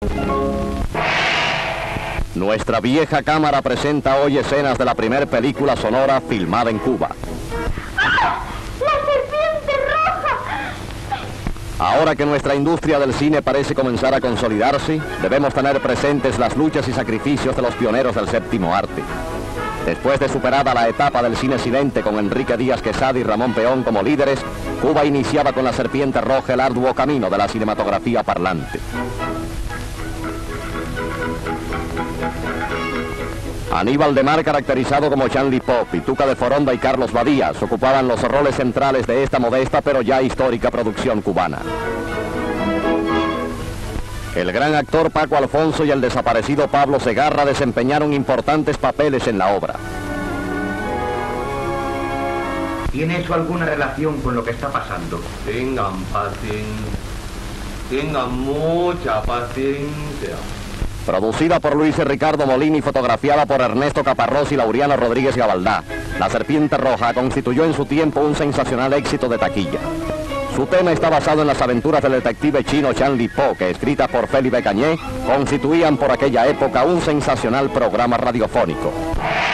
Nuestra vieja cámara presenta hoy escenas de la primera película sonora filmada en Cuba. ¡Ah! ¡La serpiente roja! Ahora que nuestra industria del cine parece comenzar a consolidarse, debemos tener presentes las luchas y sacrificios de los pioneros del séptimo arte. Después de superada la etapa del cine silente con Enrique Díaz Quesada y Ramón Peón como líderes, Cuba iniciaba con La serpiente roja el arduo camino de la cinematografía parlante. Aníbal de Mar, caracterizado como Chanley Pop, y Tuca de Foronda y Carlos Badías ocupaban los roles centrales de esta modesta pero ya histórica producción cubana. El gran actor Paco Alfonso y el desaparecido Pablo Segarra desempeñaron importantes papeles en la obra. ¿Tiene eso alguna relación con lo que está pasando? Tengan paciencia, tengan mucha paciencia. Producida por Luis y Ricardo Molina y fotografiada por Ernesto Caparrós y Laureano Rodríguez Gabaldá, La serpiente roja constituyó en su tiempo un sensacional éxito de taquilla. Su tema está basado en las aventuras del detective chino Chanley Po, que, escritas por Felipe Cañé, constituían por aquella época un sensacional programa radiofónico.